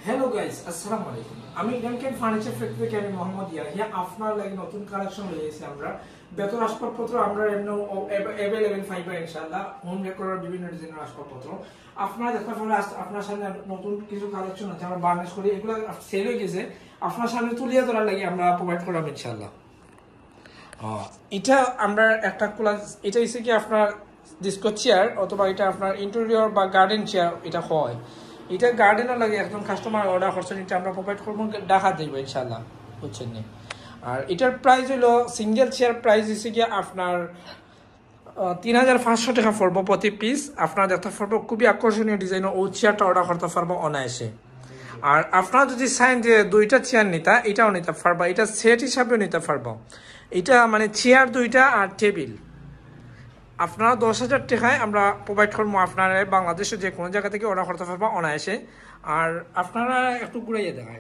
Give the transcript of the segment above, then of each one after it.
Hello guys, আসসালামু আলাইকুম। আমি ইরানকেন ফার্নিচার ফ্যাক্টরি থেকে আমি মোহাম্মদ ইয়াহিয়া আপনার লাগি নতুন কালেকশন নিয়ে এসেছি। আমরা বেতন আসবাবপত্র আমরা এমনি অ্যাভেলেবেল পাইবা ইনশাআল্লাহ। হোম ডেকোরের বিভিন্ন ডিজাইনের আসবাবপত্র আপনারা দেখতে পারেন। আপনার সামনে নতুন কিছু কালেকশন আছে, আমরা বার্নিশ করি, এগুলো সেল হয়ে গেছে। আপনার সামনে তুলিয়ে ধরার লাগি আমরা প্রোভাইড করলাম ইনশাআল্লাহ। এটা আমরা একটা ক্লাস, এটা হচ্ছে কি আপনার ডিস্কো চেয়ার অথবা এটা আপনার ইন্টেরিয়র বা গার্ডেন চেয়ার এটা হয়। এটা গার্ডেনও লাগে, একজন কাস্টমার অর্ডার করছেন, এটা আমরা প্রোভাইড করবো, দেখা দেবো ইনশাল্লাহ, বুঝছেন নি। আর এটার প্রাইস হলো সিঙ্গেল চেয়ার প্রাইস হচ্ছে কি আপনার 3500 টাকা পড়বো প্রতি পিস। আপনারা দেখতে পারবো খুবই আকর্ষণীয় ডিজাইন, ও চেয়ারটা অর্ডার করতে পারবো অনায়াসে। আর আপনারা যদি চান যে দুইটা চেয়ার নিতা, এটাও নিতে পারবা, এটা সেট হিসাবেও নিতে পারবো। এটা মানে চেয়ার দুইটা আর টেবিল আপনারা 10,000 টাকায় আমরা প্রোভাইড করবো। আপনারা বাংলাদেশের যে কোনো জায়গা থেকে অর্ডার করতে পারবো অনায়াসে। আর আপনারা একটু ঘুরাইয়ে দেখায়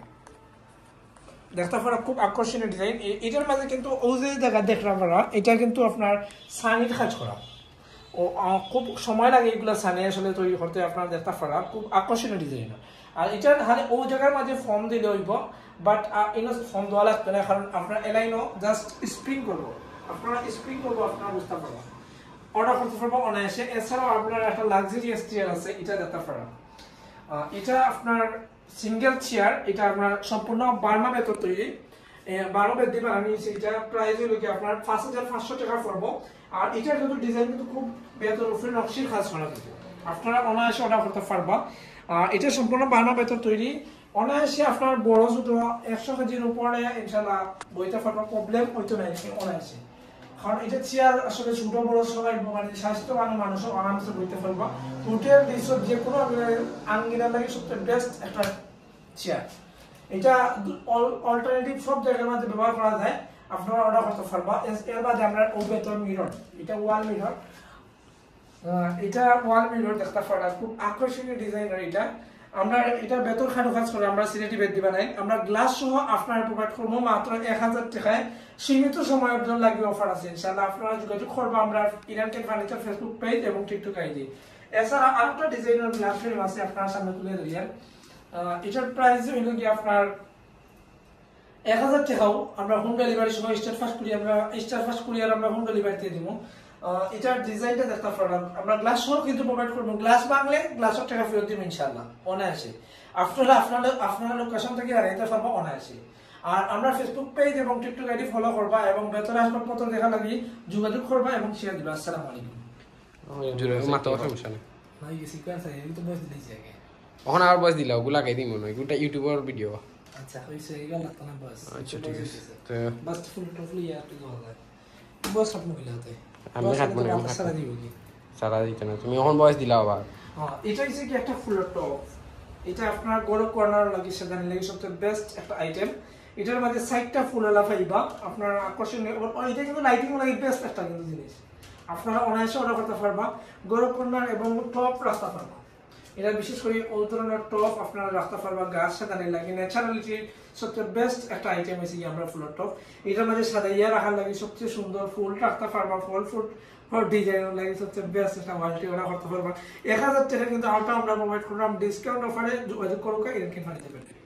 দেখতে পারা, খুব আকর্ষণীয় ডিজাইন। এটার মাঝে কিন্তু ও যে জায়গা দেখতে পারা, এটা কিন্তু আপনার সানির কাজ করা, ও খুব সময় লাগে এগুলো সানি আসলে তৈরি করতে। আপনারা দেখতে পারা খুব আকর্ষণীয় ডিজাইন। আর এটার হাতে ও জায়গার মাঝে ফর্ম দিলে হইব, বাট এনে ফর্ম দেওয়া লাগবে না, কারণ আপনার এলাইনও জাস্ট স্প্রিং করবো। আপনারা স্প্রিং করবো, আপনারা বুঝতে পারবো, অর্ডার করতে পারবো অনায়াসে। এছাড়াও আপনার একটা লাক্সারিয়াস চেয়ার আছে, এটা দেখতে পারেন। এটা আপনার সিঙ্গেল চেয়ার, এটা আপনার সম্পূর্ণ বার্মা বেতন তৈরি, 12 বেত দিবেন। আমি এটা প্রাইস হলো কি আপনার 5500 টাকা পড়বো। আর এটার কিন্তু ডিজাইন কিন্তু খুব বেতন উপরে নকশির কাজ করা, কিন্তু আপনারা অনায়াসে অর্ডার করতে পারবা। এটা সম্পূর্ণ বার্মা বেতন তৈরি, অনায়াসে আপনার বড় ছোট 100 কেজির উপরে ইনশাল্লাহ বইতে পারবা, প্রবলেম হইতো না অনায়াসে। কারণ এটা চেয়ার আসলে ছোট বড় সবাই মানে স্বাস্থ্যবান মানুষও আরামসে বইতে পারবা। হোটেল রিসোর্ট যে কোনো আঙ্গিনার লাগে সবচেয়ে বেস্ট একটা চেয়ার। এটা অল্টারনেটিভ সব জায়গার মধ্যে ব্যবহার করা যায়, আপনারা অর্ডার করতে পারবা। এর বাদে আমরা বেতন মিরর, এটা ওয়াল মিরর, এটা ওয়াল মিরর দেখতে পারা, খুব আকর্ষণীয় ডিজাইনার। এটা আমরা এটা বেতন খাটো কাজ করে, আমরা সিলেটি বেদ দিবা নাই, আমরা গ্লাস সহ আপনারা প্রোভাইড করবো মাত্র 1000 টাকায়। সীমিত সময়ের জন্য লাগবে, অফার আছে ইনশাআল্লাহ। আপনারা যোগাযোগ করবো আমরা ইরানকেন ফার্নিচার ফেসবুক পেজ এবং টিকটক আইডি। এছাড়া আরেকটা ডিজাইনের গ্লাস ফ্রেম আছে, আপনার সামনে তুলে ধরি। এটার প্রাইস হইল কি আপনার 1000 টাকাও। আমরা হোম ডেলিভারি সহ স্টার ফাস্ট কুরিয়ার আমরা হোম ডেলিভারিতে দিব। এটার ডিজাইনটা দেখতে পারলাম, আমরা গ্লাস সহ কিন্তু প্রোভাইড করবো। গ্লাস বাংলে গ্লাসের টাকা ফেরত দিব ইনশাআল্লাহ অনায়াসে। আপনারা লোকেশন থেকে আনাইতে পারবো অনায়াসে। আর আমরা ফেসবুক পেজ এবং টিকটক আইডি ফলো করবা এবং বেতন আসবাবপত্র দেখা লাগি যোগাযোগ করবা এবং শেয়ার দিবা। আসসালামু আলাইকুম। এখন আর বয়স দিলা ওগুলা লাগাই দিই মনে হয়, ওটা ইউটিউবের ভিডিও। আচ্ছা হইছে, এগুলা লাগতো না বস। আচ্ছা ঠিক আছে, তো বাস ফুল টফলি আর কি করা যায়, বস আপনি কইলাতে আমি খাটবো না, আমি সারা দিব কি সারা দিতে না, তুমি এখন বয়স দিলা আবার। এটা হচ্ছে কি একটা ফুলের টপ, এটা আপনার গড় কর্নার লাগি সাজানি লাগি সবচেয়ে বেস্ট একটা আইটেম। এটার মধ্যে সাইডটা ফুলেলা পাইবা, আপনার আকর্ষণীয়। এটা কিন্তু লাইটিং লাগি বেস্ট একটা কিন্তু জিনিস, আপনারা অনায়াসে অর্ডার করতে পারবা। গড় কর্নার এবং টপ রাখতে পারবা। এটা বিশেষ করে ওই ধরনের টপ আপনারা রাখতে পারবা, গাছ সাজানি লাগে ন্যাচারালিটির সবচেয়ে বেস্ট একটা আইটেম হয়েছে কি আমরা ফুলের টপ। এটার মধ্যে সাজাইয়া রাখার লাগে সবচেয়ে সুন্দর ফুল রাখতে পারবা, ফল ফুল ডিজাইন লাগে সবচেয়ে বেস্ট একটা মাল্টি অর্ডার করতে পারবা। 1000 টাকা কিন্তু আউটটা আমরা প্রোভাইড করলাম ডিসকাউন্ট অফারে। যোগাযোগ করুক ইরানকেন ফার্নিচার।